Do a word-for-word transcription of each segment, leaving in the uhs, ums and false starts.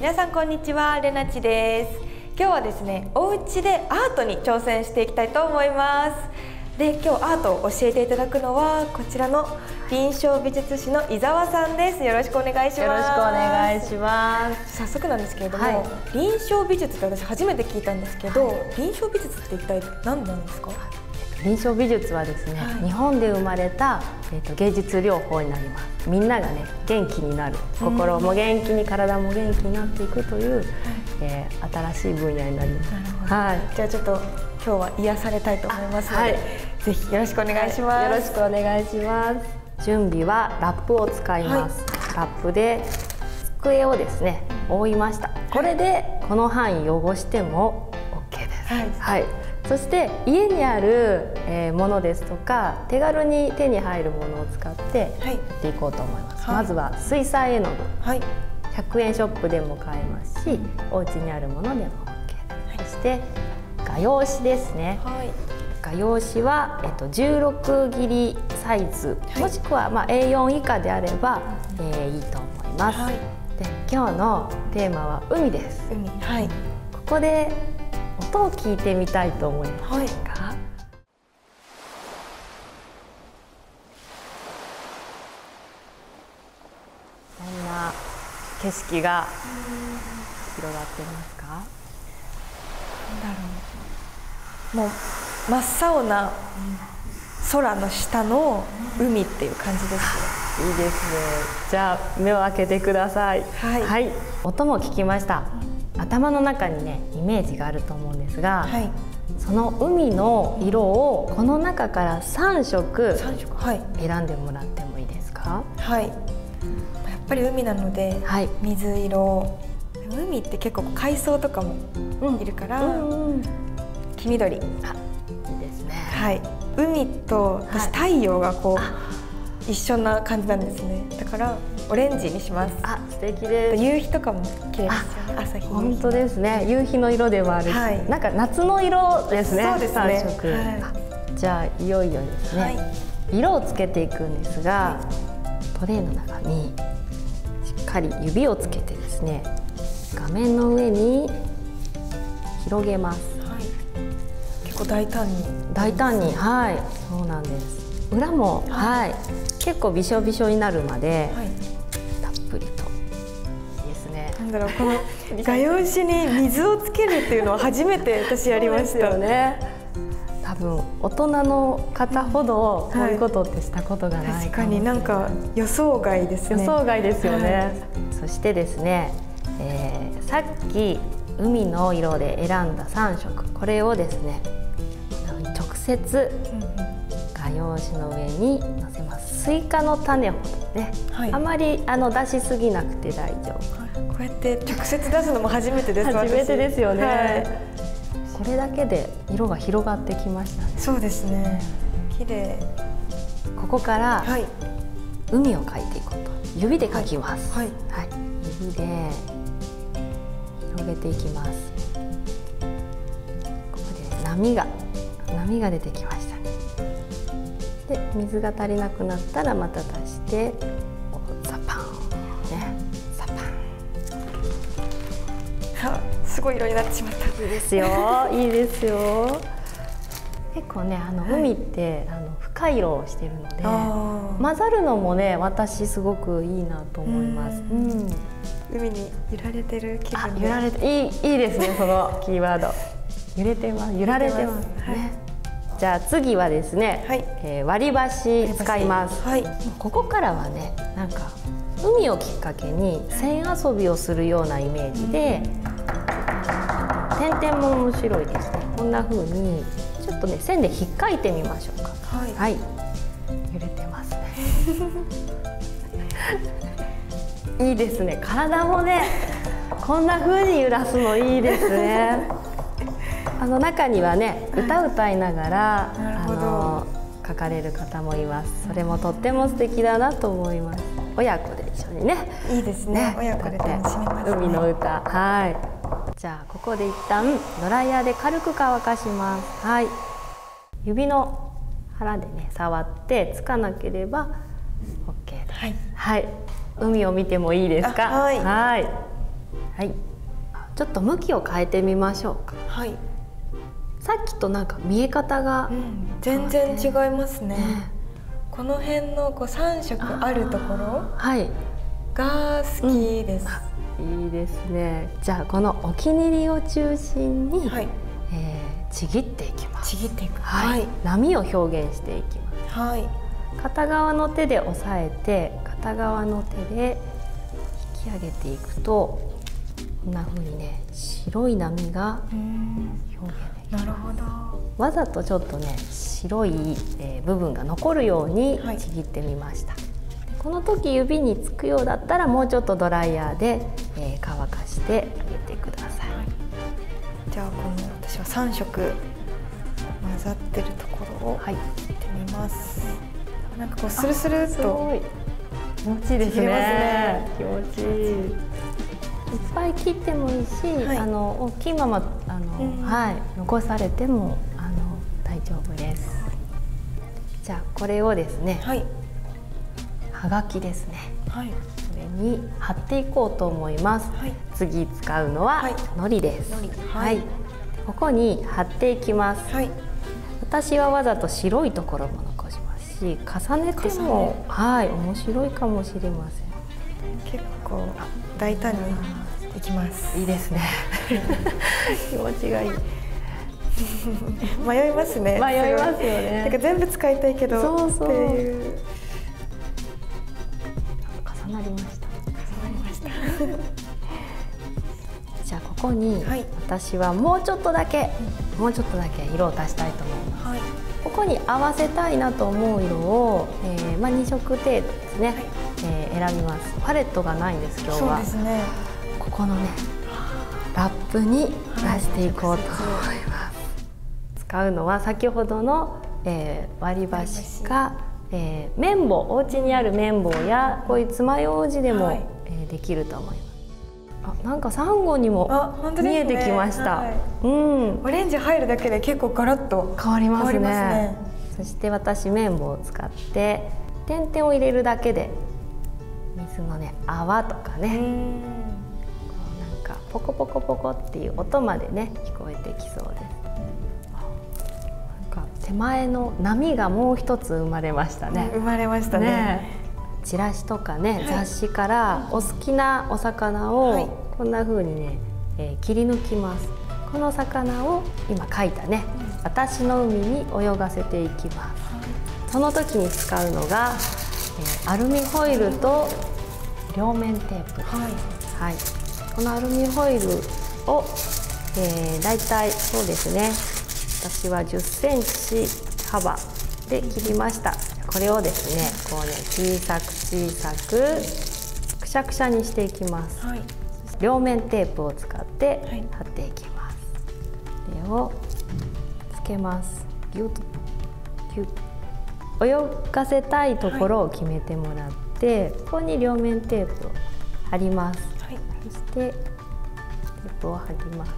皆さんこんにちは、れなちです。今日はですね、お家でアートに挑戦していきたいと思います。で、今日アートを教えていただくのはこちらの臨床美術師の伊沢さんです。よろしくお願いします。 よろしくお願いします。 早速なんですけれども、 はい、 臨床美術って私初めて聞いたんですけど、はい、臨床美術って一体何なんですか？ 臨床美術はですね、はい、日本で生まれた、えー、と芸術療法になります。みんながね元気になる、心も元気に体も元気になっていくという、うん、えー、新しい分野になります。なるほど、はい、 じゃあちょっと今日は癒されたいと思いますので、はい、ぜひよろしくお願いします、はい、 よろしくお願いします。準備はラップを使います、はい、ラップで机をですね覆いました。これでこの範囲汚しても OK です。はい、はい、そして家にある、えー、ものですとか手軽に手に入るものを使ってやっていこうと思います。はい、まずは水彩絵の具、はい、ひゃくえんショップでも買えますし、お家にあるものでも OK です。はい、そして画用紙ですね。はい、画用紙は、えっと、じゅうろく切りサイズ、はい、もしくは、まあ、エーよん 以下であれば、えー、いいと思います。はい、で今日のテーマは海です。 海、はい、 ここで音を聞いてみたいと思います。はい、こんな景色が広がっていますか？ なんだろう、もう真っ青な空の下の海っていう感じですね。 いいですね。じゃあ目を開けてください。はい、はい、音も聞きました。頭の中にねイメージがあると思うんですが、はい、その海の色をこの中からさん色選んでもらってもいいですか？ はい、やっぱり海なので、はい、水色、海って結構海藻とかもいるから、うんうんうん、黄緑。あ、いいですね。はい、 海と私太陽がこう、はい、一緒な感じなんですね。だからオレンジにします。あ、 素敵です。 夕日とかも綺麗ですよね。朝日。 本当ですね。夕日の色でもあるし、はい、なんか夏の色ですね。 そうですね。 さん色。はい、じゃあいよいよですね、はい、色をつけていくんですが、はい、トレイの中にしっかり指をつけてですね、画面の上に広げます。 はい、結構大胆に。 大胆に、はい、そうなんです。裏も、はい、はい、結構びしょびしょになるまで、はい、たっぷりとですね。 なんだろう、この画用紙に水をつけるっていうのは初めて私やりましたよね。 多分大人の方ほどこういうことってしたことがない、はい、 確かになんか予想外ですね。 予想外ですよね。はい、そしてですね、えー、さっき海の色で選んださん色、これをですね直接画用紙の上にのせます。スイカの種ほどね、はい、あまりあの出しすぎなくて大丈夫。 こうやって直接出すのも初めてです。 初めてですよね。はい、これだけで色が広がってきましたね。 そうですね。綺麗。 ここから、はい、海を描いていこうと。指で描きます。はい。はい、指で広げていきます。ここで波が波が出てきました。で水が足りなくなったらまた足してザパンね、ザパン。あ、すごい色になってしまった。 いいですよ。いいですよ。結構ね、あの海って、はい、あの深い色をしているので混ざるのもね、私すごくいいなと思います。うん、 海に揺られてる気分で。 揺られていい、いいですね。そのキーワード。揺れてます。揺られてますね。はい、じゃあ次はですね、はい、えー、割り箸使います。はい、ここからはね、なんか海をきっかけに線遊びをするようなイメージで、点々も面白いですね。こんな風にちょっとね線で引っかいてみましょうか。はい、はい、揺れてますね。いいですね。体もねこんな風に揺らすのいいですね。あの中にはね、歌歌いながら、はい、あの描かれる方もいます。それもとっても素敵だなと思います。親子で一緒にね。 いいですね。ね、親子で楽しめますね。 海の歌、はい。じゃあここで一旦ドライヤーで軽く乾かします。はい。指の腹でね触ってつかなければ OK です。はい。はい。海を見てもいいですか。はい。はい。 はい、ちょっと向きを変えてみましょうか。 はい。 さっきとなんか見え方が、 うん、全然違いますね。ね、この辺のこうさん色あるところが好きです。 うん、いいですね。じゃあこのお気に入りを中心に、はい、えー、ちぎっていきます。 ちぎっていく。 はい。はい、波を表現していきます。はい。片側の手で押さえて、片側の手で引き上げていくと、こんな風にね、白い波が表現できます。なるほど。わざとちょっとね、白い、えー、部分が残るようにちぎってみました。はい、この時指につくようだったらもうちょっとドライヤーで、えー、乾かしてあげてください。はい、 じゃあこの私はさん色混ざってるところを切ってみます。はい、なんかこうスルスルっと気持ちいいですね。気持ちいい。いっぱい切ってもいいし、はい、あの大きいままあの、うん、はい、残されてもあの大丈夫です。じゃあこれをですね、はい、はがきですね。はい、これに貼っていこうと思います。はい、次使うのは、はい、のりです。はい、はい、ここに貼っていきます。はい、私はわざと白いところも残しますし、重ねてもはい面白いかもしれません。 結構大胆にいきます。 いいですね。気持ちがいい。 迷いますね。 迷いますよね。 なんか全部使いたいけど。そうそう。っていう。 重なりました。 重なりました。 じゃあここに、はい、私はもうちょっとだけ、うん、もうちょっとだけ色を足したいと思います。はい、ここに合わせたいなと思う色を、えー、まあに色程度ですね。はい、えー、選びます。パレットがないんです今日は。そうですね。ここのねラップに出していこうと思います。はい、使うのは先ほどの、えー、割り箸か、えー、綿棒、お家にある綿棒やこういう爪楊枝でも、はい、えー、できると思います。あ、なんかサンゴにも見えてきました。はい、 うん。オレンジ入るだけで結構ガラッと変わりますね。ますね。そして私綿棒を使って点々を入れるだけで水のね泡とかね、こうなんかポコポコポコっていう音までね聞こえてきそうです。なんか手前の波がもう一つ生まれましたね。 生まれましたね。ね、 チラシとかね、はい、雑誌からお好きなお魚をこんな風にね、えー、切り抜きます。この魚を今描いたね、うん、私の海に泳がせていきます。はい、その時に使うのが、えー、アルミホイルと両面テープです。はいはい、このアルミホイルを、えー、だいたいそうですね、私はじゅっセンチ幅で切りました。これをですねこうね小さく小さくくしゃくしゃにしていきます。はい、両面テープを使って貼っていきます。はい、これをつけます。ギュッとギュッと泳がせたいところを決めてもらって、はい、ここに両面テープを貼ります。はい、そしてテープを貼ります。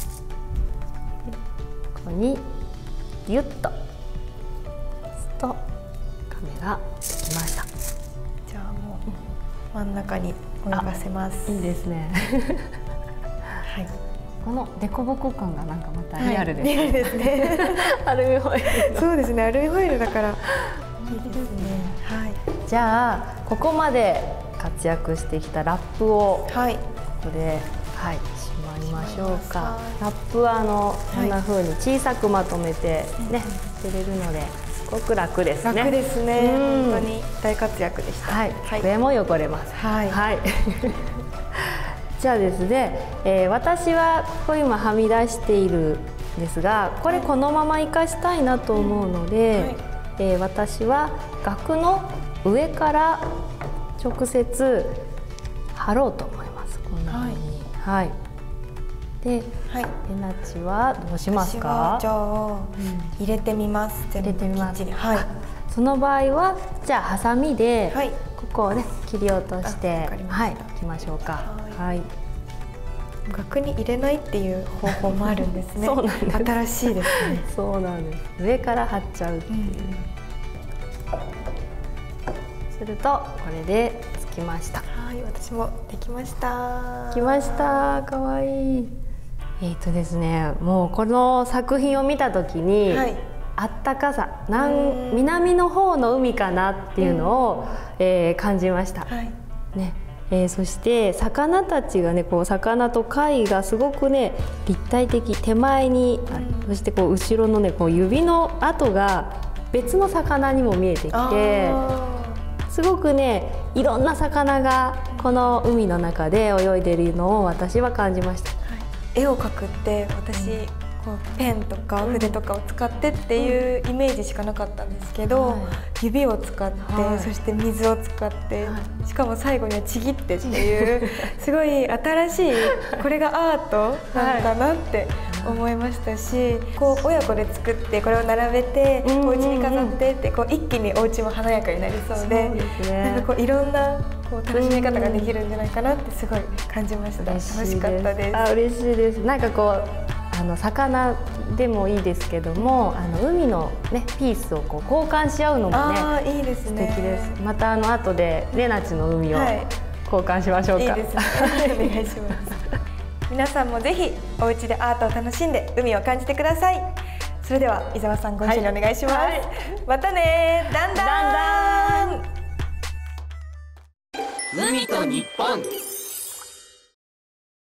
ここにギュッと押すと亀ができました。 じゃあもう真ん中に泳がせます。 いいですね。はい。このデコボコ感がなんかまたリアルですね。はい、リアルですね。アルミホイル。 そうですね。アルミホイルだからいいですね。はい。 じゃあここまで活躍してきたラップを、はい、ここで、はい、しまいましょうか。ラップはあのこんな風に小さくまとめてね、捨てれるので。すごく楽ですね。 楽ですね。本当に大活躍でした。 はい。机も汚れます。はい。はい。じゃあですね、えー、私はここ今はみ出しているんですが、これこのまま活かしたいなと思うので、はい、えー、私は額の上から直接貼ろうと思います。こんな風に。はい。はいで、はい、レナチはどうしますか？ じゃあ、うん、入れてみます。 入れてみます。はい。その場合はじゃあハサミでここをね切り落としてはいいきましょうか。はい。 額に入れないっていう方法もあるんですね。 そうなんです。 新しいですね。 そうなんです。上から貼っちゃうっていう。うん、するとこれでつきました。はい。 はい、私もできました。 できました。可愛い。えっとですね、もうこの作品を見た時に、はい、あったかさ、南南の方の海かなっていうのを、えー、感じました。はい、ね。えー、そして魚たちがね、こう魚と貝がすごくね立体的、手前に、うん、そしてこう後ろのねこう指の跡が別の魚にも見えてきて、すごくねいろんな魚がこの海の中で泳いでいるのを私は感じました。はい、 絵を描くって私、うん、こうペンとか筆とかを使ってっていうイメージしかなかったんですけど、はい、指を使って、はい、そして水を使って、はい、しかも最後にはちぎってっていうすごい新しい、これがアートなんだなって思いましたし、こう親子で作ってこれを並べてお家に飾ってってこう一気にお家も華やかになりそうで、そうですね、なんかこういろんなこう楽しみ方ができるんじゃないかなってすごい感じました。楽しかったです。 あ、嬉しいです。なんかこうあの魚でもいいですけども、あの海のねピースをこう交換し合うのもね、 あいいですね、 素敵です。またあの後でレナチの海を交換しましょうか。 はい、いいですね。お願いします。皆さんもぜひお家でアートを楽しんで海を感じてください。それでは伊沢さんご一緒にお願いします。はいはい、またね、だんだん。 海と日本。